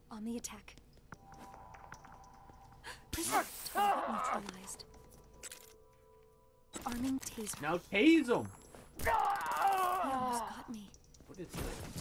On the attack. Prisoner target neutralized. Arming taser. Now tase him! He almost got me. What is this?